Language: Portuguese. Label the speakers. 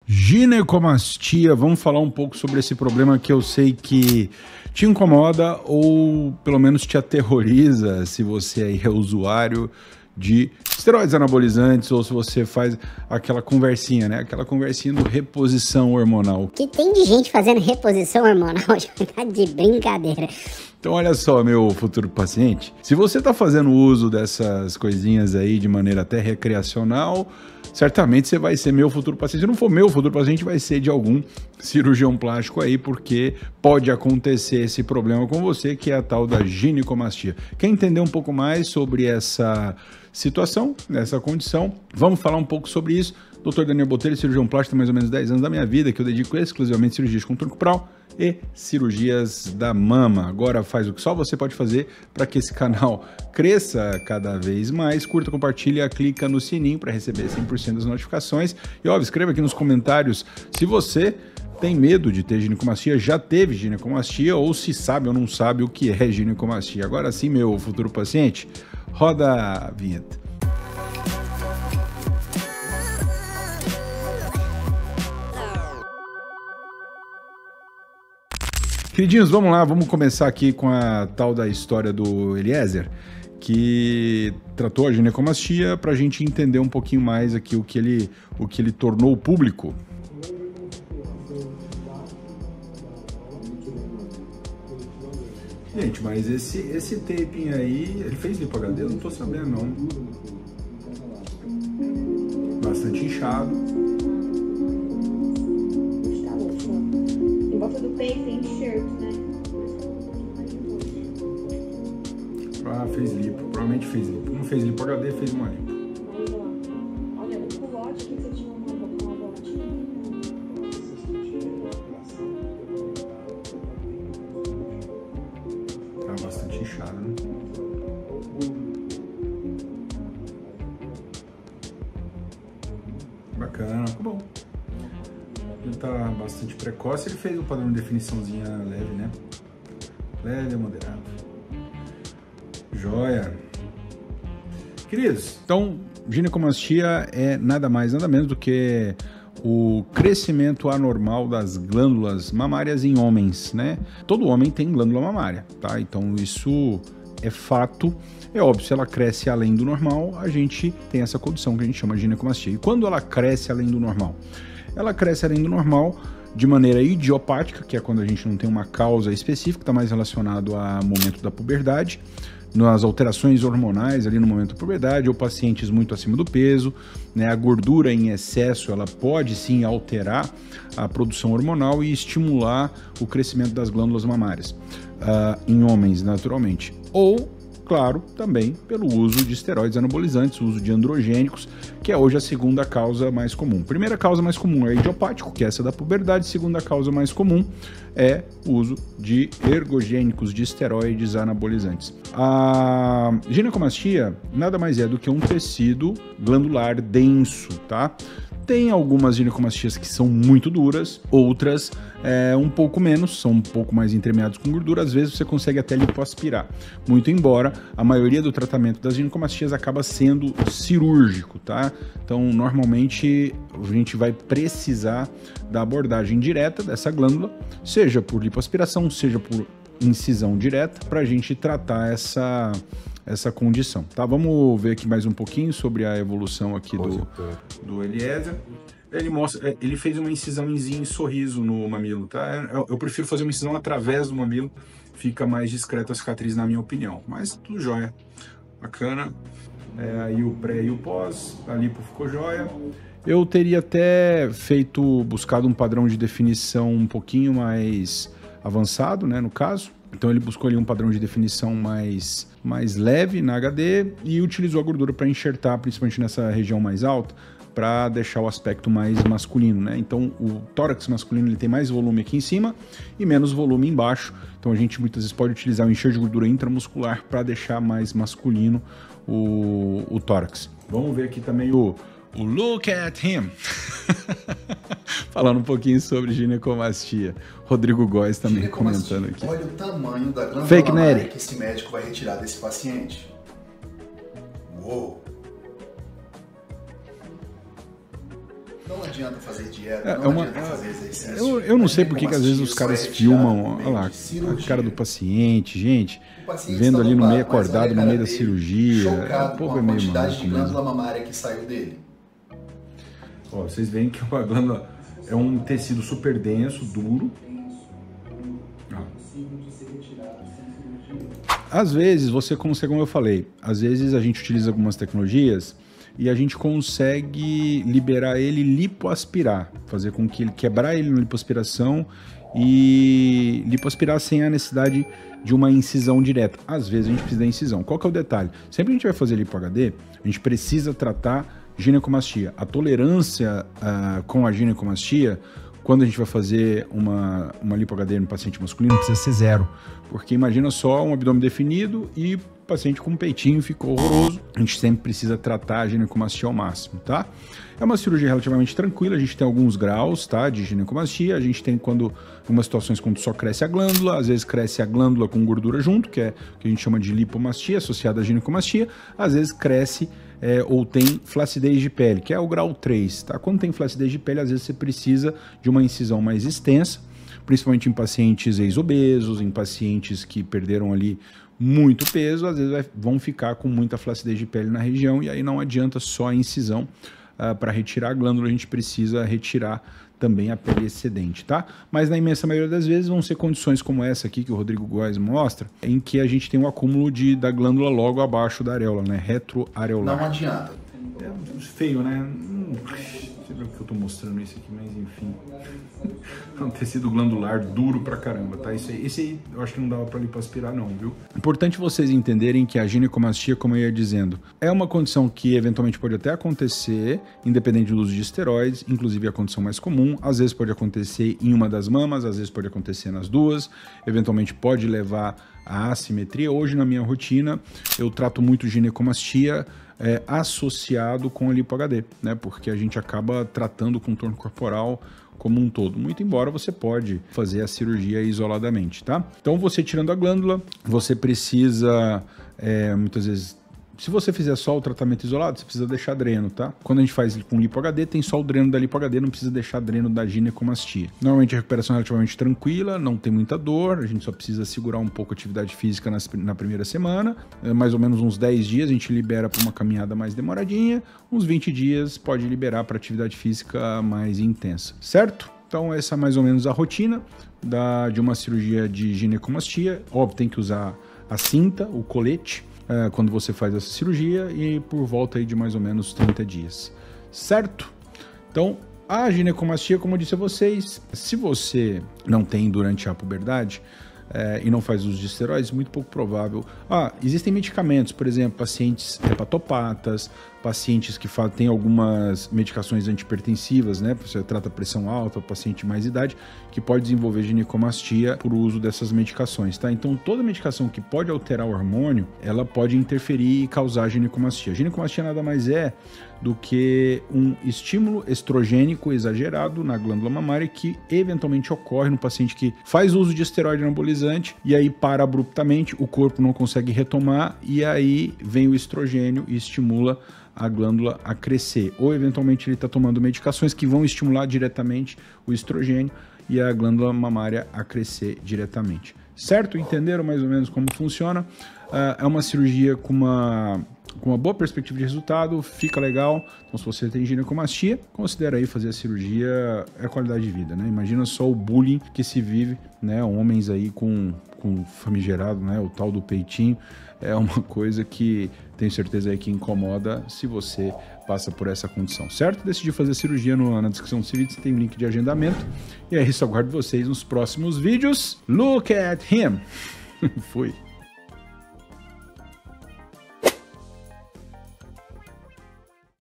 Speaker 1: Ginecomastia, vamos falar um pouco sobre esse problema que eu sei que te incomoda ou pelo menos te aterroriza se você aí é usuário de esteroides anabolizantes ou se você faz aquela conversinha, né? Aquela conversinha do reposição hormonal.
Speaker 2: Que tem de gente fazendo reposição hormonal, já tá de brincadeira.
Speaker 1: Então olha só, meu futuro paciente, se você está fazendo uso dessas coisinhas aí de maneira até recreacional, certamente você vai ser meu futuro paciente. Se não for meu futuro paciente, vai ser de algum cirurgião plástico aí, porque pode acontecer esse problema com você, que é a tal da ginecomastia. Quer entender um pouco mais sobre essa situação, essa condição? Vamos falar um pouco sobre isso. Dr. Daniel Botelho, cirurgião plástico, há mais ou menos 10 anos da minha vida, que eu dedico exclusivamente a cirurgias com contorno corporal e cirurgias da mama. Agora faz o que só você pode fazer para que esse canal cresça cada vez mais. Curta, compartilha, clica no sininho para receber 100% das notificações. E óbvio, escreva aqui nos comentários se você tem medo de ter ginecomastia, já teve ginecomastia ou se sabe ou não sabe o que é ginecomastia. Agora sim, meu futuro paciente, roda a vinheta. Queridinhos, vamos lá, vamos começar aqui com a tal da história do Eliezer, que tratou a ginecomastia para a gente entender um pouquinho mais aqui o que ele tornou público. Gente, mas esse taping aí, ele fez lipo HD? Eu não tô sabendo não. Bastante inchado.
Speaker 3: Em volta do peito tem enxerto, né?
Speaker 1: Ah, fez lipo, provavelmente fez lipo. Não fez lipo HD, fez uma lipo.
Speaker 3: Mas, ó, olha, o culote que você tinha uma botinha.
Speaker 1: Tá bastante inchado, né? Bacana, ficou bom. Ele tá bastante precoce, ele fez um padrão de definiçãozinha leve, né? Leve e moderado. Joia. Queridos, então, ginecomastia é nada mais, nada menos do que o crescimento anormal das glândulas mamárias em homens, né? Todo homem tem glândula mamária, tá? Então isso é fato. É óbvio, se ela cresce além do normal, a gente tem essa condição que a gente chama de ginecomastia. E quando ela cresce além do normal? Ela cresce além do normal de maneira idiopática, que é quando a gente não tem uma causa específica, está mais relacionado ao momento da puberdade, nas alterações hormonais ali no momento da puberdade, ou pacientes muito acima do peso, né? A gordura em excesso, ela pode sim alterar a produção hormonal e estimular o crescimento das glândulas mamárias, em homens naturalmente. Ou, claro, também pelo uso de esteroides anabolizantes, o uso de androgênicos, que é hoje a segunda causa mais comum. Primeira causa mais comum é idiopático, que é essa da puberdade. Segunda causa mais comum é o uso de ergogênicos, de esteroides anabolizantes. A ginecomastia nada mais é do que um tecido glandular denso, tá? Tem algumas ginecomastias que são muito duras, outras um pouco menos, são um pouco mais entremeados com gordura. Às vezes você consegue até lipoaspirar, muito embora a maioria do tratamento das ginecomastias acaba sendo cirúrgico, tá? Então, normalmente a gente vai precisar da abordagem direta dessa glândula, seja por lipoaspiração, seja por incisão direta, para a gente tratar essa condição, tá? Vamos ver aqui mais um pouquinho sobre a evolução aqui do Eliezer. Ele fez uma incisãozinha em sorriso no mamilo, tá? Eu prefiro fazer uma incisão através do mamilo, fica mais discreta a cicatriz na minha opinião, mas tudo jóia, bacana. Aí o pré e o pós, a lipo ficou jóia. Eu teria até buscado um padrão de definição um pouquinho mais avançado, né, no caso. Então ele buscou ali um padrão de definição mais leve na HD e utilizou a gordura para enxertar, principalmente nessa região mais alta, para deixar o aspecto mais masculino, né? Então o tórax masculino ele tem mais volume aqui em cima e menos volume embaixo. Então a gente muitas vezes pode utilizar o enxerto de gordura intramuscular para deixar mais masculino o tórax. Vamos ver aqui também o Look at him. Falando um pouquinho sobre ginecomastia. Rodrigo Góes também comentando aqui.
Speaker 4: Olha o tamanho da glândula
Speaker 1: Fake
Speaker 4: mamária que esse médico vai retirar desse paciente. Uou! Não adianta adianta fazer dieta, não adianta fazer exercício.
Speaker 1: Eu não sei porque que às vezes os caras filmam, olha lá, a cara do paciente, gente, vendo ali no meio acordado, no meio da cirurgia. O povo é meio
Speaker 4: quantidade de
Speaker 1: maluco
Speaker 4: glândula
Speaker 1: mesmo.
Speaker 4: mamária que saiu dele.
Speaker 1: Ó, vocês veem que a glândula é um tecido super denso, duro. Às vezes você consegue, como eu falei, às vezes a gente utiliza algumas tecnologias e a gente consegue liberar ele, lipoaspirar, fazer com que ele quebrar ele na lipoaspiração e lipoaspirar sem a necessidade de uma incisão direta. Às vezes a gente precisa da incisão. Qual que é o detalhe? Sempre que a gente vai fazer lipo HD, a gente precisa tratar ginecomastia. A tolerância com a ginecomastia, quando a gente vai fazer uma lipo HD no paciente masculino, precisa ser 0. Porque imagina só um abdômen definido e o paciente com um peitinho ficou horroroso. A gente sempre precisa tratar a ginecomastia ao máximo, tá? É uma cirurgia relativamente tranquila, a gente tem alguns graus, tá, de ginecomastia. A gente tem algumas situações quando só cresce a glândula, às vezes cresce a glândula com gordura junto, que é o que a gente chama de lipomastia, associada à ginecomastia. Às vezes cresce ou tem flacidez de pele, que é o grau 3, tá? Quando tem flacidez de pele, às vezes você precisa de uma incisão mais extensa, principalmente em pacientes ex-obesos, em pacientes que perderam ali muito peso, às vezes vão ficar com muita flacidez de pele na região, e aí não adianta só a incisão. Para retirar a glândula, a gente precisa retirar também a pele excedente, tá? Mas na imensa maioria das vezes vão ser condições como essa aqui que o Rodrigo Góes mostra, em que a gente tem um acúmulo da glândula logo abaixo da areola, né? Retroareolar.
Speaker 4: Não adianta.
Speaker 1: É feio, né? Não sei porque eu tô mostrando isso aqui, mas enfim. É um tecido glandular duro pra caramba, tá? Esse aí eu acho que não dava pra lipoaspirar não, viu? Importante vocês entenderem que a ginecomastia, como eu ia dizendo, é uma condição que eventualmente pode até acontecer, independente do uso de esteroides, inclusive a condição mais comum. Às vezes pode acontecer em uma das mamas, às vezes pode acontecer nas duas, eventualmente pode levar à assimetria. Hoje na minha rotina eu trato muito ginecomastia associado com a lipo HD, né? Porque a gente acaba tratando o contorno corporal como um todo, muito embora você pode fazer a cirurgia isoladamente, tá? Então você tirando a glândula, você precisa muitas vezes, se você fizer só o tratamento isolado, você precisa deixar dreno, tá? Quando a gente faz com lipo HD, tem só o dreno da lipo HD, não precisa deixar dreno da ginecomastia. Normalmente a recuperação é relativamente tranquila, não tem muita dor, a gente só precisa segurar um pouco a atividade física na primeira semana, mais ou menos uns 10 dias a gente libera para uma caminhada mais demoradinha, uns 20 dias pode liberar para atividade física mais intensa, certo? Então essa é mais ou menos a rotina de uma cirurgia de ginecomastia. Óbvio, tem que usar a cinta, o colete, quando você faz essa cirurgia, e por volta aí de mais ou menos 30 dias, certo? Então, a ginecomastia, como eu disse a vocês, se você não tem durante a puberdade e não faz uso de esteroides, muito pouco provável. Existem medicamentos, por exemplo, pacientes hepatopatas, pacientes que têm algumas medicações antipertensivas, né? Você trata pressão alta, paciente de mais idade, que pode desenvolver ginecomastia por uso dessas medicações, tá? Então, toda medicação que pode alterar o hormônio, ela pode interferir e causar ginecomastia. Ginecomastia nada mais é do que um estímulo estrogênico exagerado na glândula mamária que eventualmente ocorre no paciente que faz uso de esteroide anabolizante e aí para abruptamente, o corpo não consegue retomar e aí vem o estrogênio e estimula a glândula a crescer. Ou eventualmente ele está tomando medicações que vão estimular diretamente o estrogênio e a glândula mamária a crescer diretamente. Certo? Entenderam mais ou menos como funciona? É uma cirurgia com uma boa perspectiva de resultado, fica legal. Então, se você tem ginecomastia, considera aí fazer a cirurgia, qualidade de vida, né? Imagina só o bullying que se vive, né? Homens aí com famigerado, né? O tal do peitinho, é uma coisa que tenho certeza aí que incomoda se você passa por essa condição, certo? Decidi fazer a cirurgia na descrição desse vídeo, você tem um link de agendamento. E é isso, aguardo vocês nos próximos vídeos. Look at him! Fui!